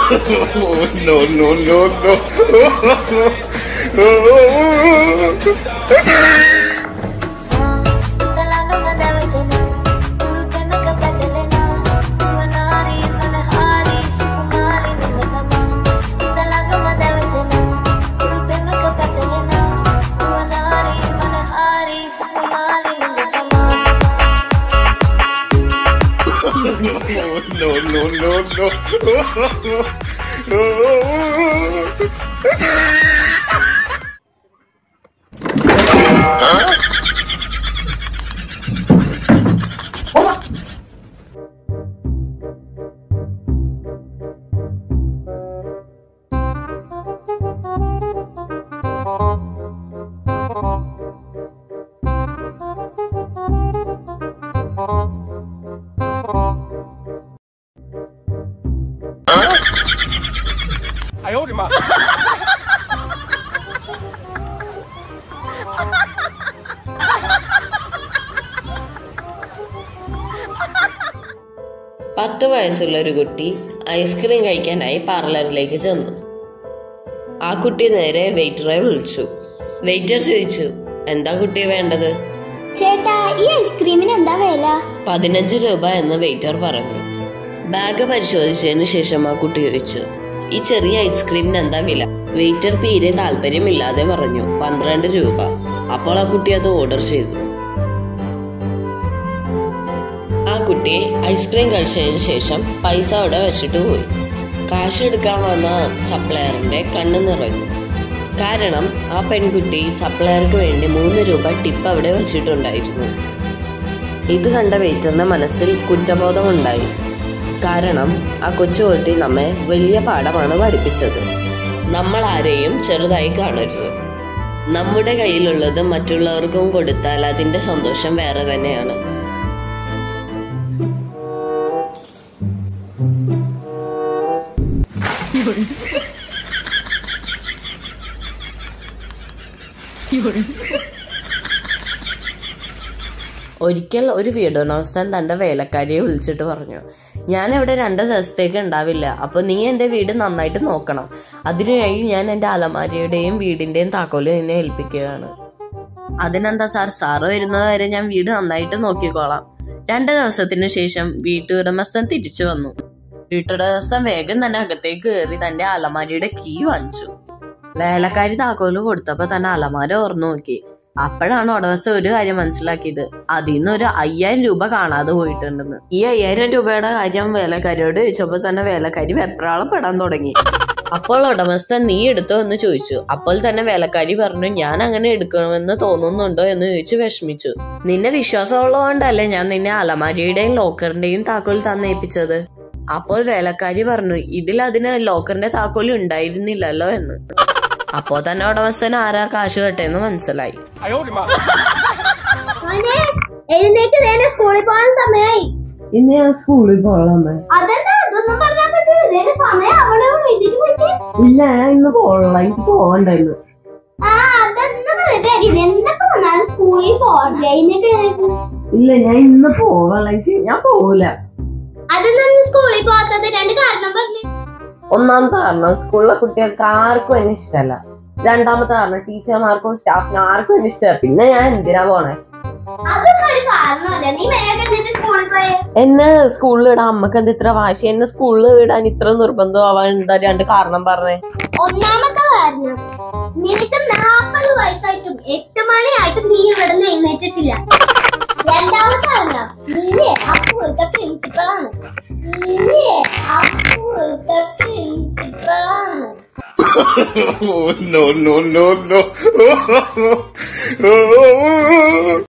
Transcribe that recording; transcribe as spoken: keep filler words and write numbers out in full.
no, no, no, no. No, no, no, no. Huh? I hold him up. പത്ത് വയസ്സുള്ള ഒരു കുട്ടി ice cream കഴിക്കാനായി പാർലറിലേക്ക് ചെന്നു. ആ കുട്ടി നേരെ വെയിറ്ററെ വിളിച്ചു. വെയിറ്റർ ചോദിച്ചു, എന്താ കുട്ടി വേണ്ടത്? ചേട്ടാ, ഈ ഐസ്ക്രീമിന് എന്താ വില? പതിനഞ്ച് രൂപ എന്ന് വെയിറ്റർ പറഞ്ഞു. ബാഗ് പരിശോധിച്ചതിന് ശേഷം ആ കുട്ടി ചോദിച്ചു, ഈ ചെറിയ ഐസ്ക്രീമിന് എന്താ വില? വെയിറ്റർ തീരെ താല്പര്യമില്ലാതെ പറഞ്ഞു, പന്ത്രണ്ട് രൂപ. അപ്പോൾ ആ കുട്ടി അത് ഓർഡർ ചെയ്തു. ആ കുട്ടി ഐസ്ക്രീം കഴിച്ചതിന് ശേഷം പൈസ അവിടെ വെച്ചിട്ട് പോയി. കാശ് എടുക്കാൻ വന്ന സപ്ലയറിന്റെ കണ്ണ് നിറഞ്ഞു. കാരണം ആ പെൺകുട്ടി സപ്ലയർക്ക് വേണ്ടി മൂന്ന് രൂപ ടിപ്പ് അവിടെ വെച്ചിട്ടുണ്ടായിരുന്നു. ഇത് കണ്ട വെയിറ്ററിന്റെ മനസ്സിൽ കുറ്റബോധമുണ്ടായി. കാരണം ആ കൊച്ചുകുട്ടി നമ്മെ വലിയ പാഠമാണ് പഠിപ്പിച്ചത്. നമ്മൾ ആരെയും ചെറുതായി കാണരുത്. നമ്മുടെ കയ്യിലുള്ളത് മറ്റുള്ളവർക്കും കൊടുത്താൽ അതിന്റെ സന്തോഷം വേറെ തന്നെയാണ്. ഒരിക്കൽ ഒരു വീടുടമസ്ഥൻ തന്റെ വേലക്കാരിയെ വിളിച്ചിട്ട് പറഞ്ഞു, ഞാൻ ഇവിടെ രണ്ട് ദിവസത്തേക്ക് ഉണ്ടാവില്ല, അപ്പൊ നീ എന്റെ വീട് നന്നായിട്ട് നോക്കണം. അതിനായി ഞാൻ എന്റെ അലമാരിയുടെയും വീടിന്റെയും താക്കോല് നിന്നെ ഏൽപ്പിക്കുകയാണ്. അതിനെന്താ സാർ, സാറ് വരുന്നത് വരെ ഞാൻ വീട് നന്നായിട്ട് നോക്കിക്കോളാം. രണ്ടു ദിവസത്തിന് ശേഷം വീട്ടുടമസ്ഥൻ തിരിച്ചു വന്നു. വീട്ടുടമസ്ഥൻ വേഗം തന്നെ അകത്തേക്ക് കയറി തന്റെ അലമാരിയുടെ കീ വാങ്ങിച്ചു. വേലക്കാരി താക്കോല് കൊടുത്തപ്പോ തന്നെ അലമാര ഓർന്നു നോക്കി. അപ്പോഴാണ് ഉടമസ്ഥ ഒരു കാര്യം മനസ്സിലാക്കിയത്. അതിൽ നിന്ന് ഒരു അയ്യായിരം രൂപ കാണാതെ പോയിട്ടുണ്ടെന്ന്. ഈ അയ്യായിരം രൂപയുടെ കാര്യം വേലക്കാരിയോട് ചോദിച്ചപ്പോൾ തന്നെ വേലക്കാരി വെപ്രാളപ്പെടാൻ തുടങ്ങി. അപ്പോൾ ഉടമസ്ഥൻ നീ എടുത്തോ എന്ന് ചോദിച്ചു. അപ്പോൾ തന്നെ വേലക്കാരി പറഞ്ഞു, ഞാൻ അങ്ങനെ എടുക്കണമെന്ന് തോന്നുന്നുണ്ടോ എന്ന് ചോദിച്ചു വിഷമിച്ചു. നിന്നെ വിശ്വാസമുള്ളതുകൊണ്ടല്ലേ ഞാൻ നിന്നെ അലമാരിയുടെയും ലോക്കറിന്റെയും താക്കോൽ തന്നേൽപ്പിച്ചത്. അപ്പോൾ വേലക്കാരി പറഞ്ഞു, ഇതിൽ അതിന് ലോക്കറിന്റെ താക്കോൽ ഉണ്ടായിരുന്നില്ലല്ലോ എന്ന്. അപ്പോ തന്നെ ഉടമസ്ഥൻ ആരാ കാശ് കെട്ടെന്ന് മനസ്സിലായി. സ്കൂളിൽ പോകാൻ സമയമായി. ഇന്ന് ഞാൻ സ്കൂളിൽ പോകണമേ. ഇല്ല, ഞാൻ ഇന്ന് പോകണം, എനിക്ക് പോകണ്ടായിരുന്നു. ഇല്ല, ഞാൻ ഇന്ന് പോകണം, എനിക്ക് ഞാൻ പോകൂല. സ്കൂളിൽ പോകാത്തത് രണ്ട് കാരണം പറഞ്ഞു. ഒന്നാമത്തെ കാരണം സ്കൂളിലെ കുട്ടികൾക്ക് ആർക്കും എന്നെ ഇഷ്ടമല്ല. രണ്ടാമത്തെ കാരണം ടീച്ചർമാർക്കും സ്റ്റാഫിനും ആർക്കും എന്നെ ഇഷ്ടമല്ല. പിന്നെ ഞാൻ എന്തിനാ പോണേ? എന്നെ സ്കൂളിൽ വിടാൻ അമ്മക്ക് എന്താ ഇത്ര വാശി? എന്നെ സ്കൂളിൽ വിടാൻ ഇത്ര നിർബന്ധം ആവാൻ എന്താ രണ്ട് കാരണം പറഞ്ഞേ? ഒന്നാമത്തെ കാരണം, നിനക്ക് നാൽപ്പത് വയസ്സായിട്ടും എട്ട് മണിയായിട്ടും നീ ഇവിടെ നിന്ന് എഴുന്നേറ്റിട്ടില്ല. രണ്ടാമത്തെ കാരണം, നീയേ ആ സ്കൂളിലത്തെ പ്രിൻസിപ്പളാണ്. നീയേ ആ സ്കൂളിലത്തെ പ്രിൻസിപ്പളാണ്. No, no, no, no.